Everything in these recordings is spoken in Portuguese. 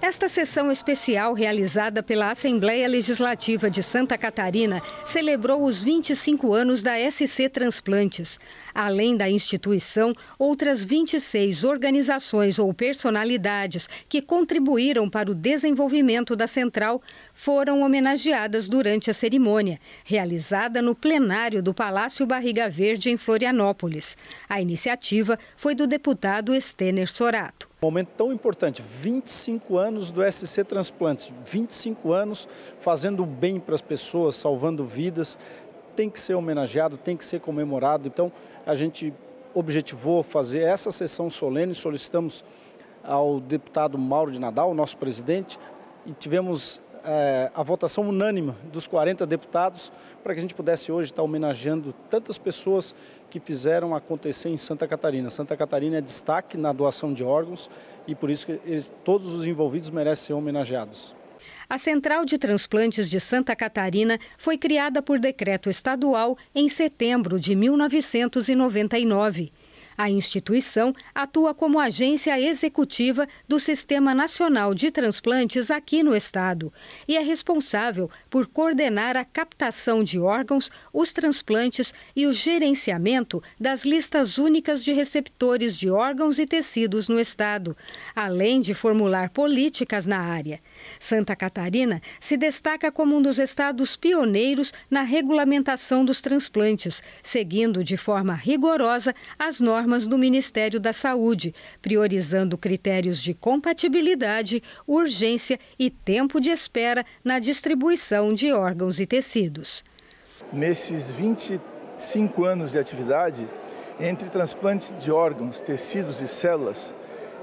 Esta sessão especial realizada pela Assembleia Legislativa de Santa Catarina celebrou os 25 anos da SC Transplantes. Além da instituição, outras 26 organizações ou personalidades que contribuíram para o desenvolvimento da central foram homenageadas durante a cerimônia, realizada no plenário do Palácio Barriga Verde, em Florianópolis. A iniciativa foi do deputado Estener Sorato. Um momento tão importante, 25 anos do SC Transplantes, 25 anos fazendo bem para as pessoas, salvando vidas, tem que ser homenageado, tem que ser comemorado. Então, a gente objetivou fazer essa sessão solene, solicitamos ao deputado Mauro de Nadal, nosso presidente, e tivemos a votação unânime dos 40 deputados para que a gente pudesse hoje estar homenageando tantas pessoas que fizeram acontecer em Santa Catarina. Santa Catarina é destaque na doação de órgãos e por isso que todos os envolvidos merecem ser homenageados. A Central de Transplantes de Santa Catarina foi criada por decreto estadual em setembro de 1999. A instituição atua como agência executiva do Sistema Nacional de Transplantes aqui no estado e é responsável por coordenar a captação de órgãos, os transplantes e o gerenciamento das listas únicas de receptores de órgãos e tecidos no estado, além de formular políticas na área. Santa Catarina se destaca como um dos estados pioneiros na regulamentação dos transplantes, seguindo de forma rigorosa as normas do Ministério da Saúde, priorizando critérios de compatibilidade, urgência e tempo de espera na distribuição de órgãos e tecidos. Nesses 25 anos de atividade, entre transplantes de órgãos, tecidos e células,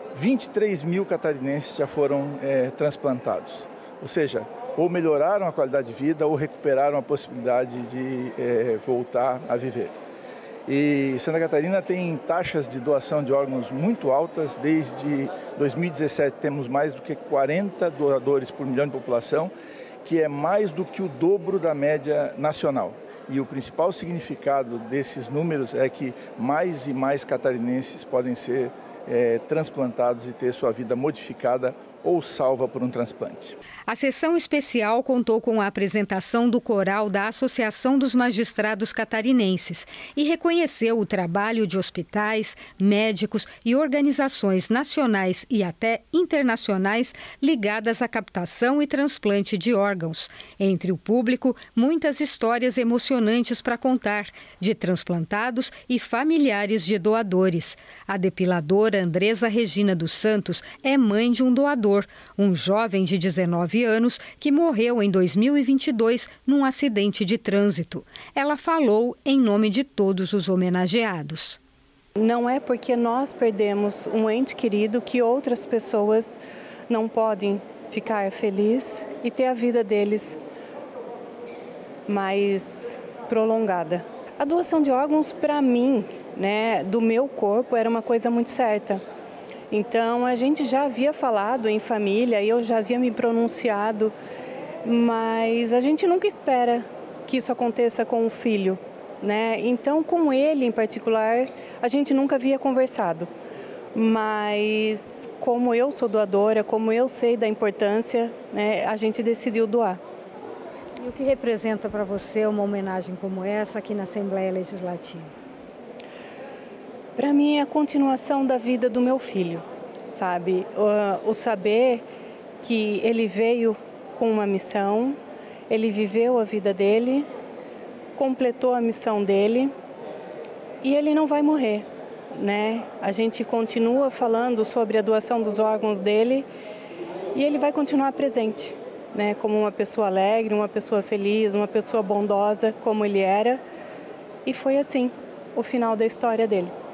23 mil catarinenses já foram transplantados. Ou seja, ou melhoraram a qualidade de vida ou recuperaram a possibilidade de voltar a viver. E Santa Catarina tem taxas de doação de órgãos muito altas. Desde 2017 temos mais do que 40 doadores por milhão de população, que é mais do que o dobro da média nacional. E o principal significado desses números é que mais e mais catarinenses podem ser transplantados e ter sua vida modificada ou salva por um transplante. A sessão especial contou com a apresentação do coral da Associação dos Magistrados Catarinenses e reconheceu o trabalho de hospitais, médicos e organizações nacionais e até internacionais ligadas à captação e transplante de órgãos. Entre o público, muitas histórias emocionantes para contar, de transplantados e familiares de doadores. A depiladora Andresa Regina dos Santos é mãe de um doador, um jovem de 19 anos que morreu em 2022 num acidente de trânsito. Ela falou em nome de todos os homenageados. Não é porque nós perdemos um ente querido que outras pessoas não podem ficar felizes e ter a vida deles mais prolongada. A doação de órgãos, para mim, do meu corpo, era uma coisa muito certa. Então, a gente já havia falado em família, eu já havia me pronunciado, mas a gente nunca espera que isso aconteça com o filho, Então, com ele em particular, a gente nunca havia conversado. Mas, como eu sou doadora, como eu sei da importância, a gente decidiu doar. E o que representa para você uma homenagem como essa aqui na Assembleia Legislativa? Para mim é a continuação da vida do meu filho, sabe? O saber que ele veio com uma missão, ele viveu a vida dele, completou a missão dele e ele não vai morrer, A gente continua falando sobre a doação dos órgãos dele e ele vai continuar presente, Como uma pessoa alegre, uma pessoa feliz, uma pessoa bondosa, como ele era. E foi assim o final da história dele.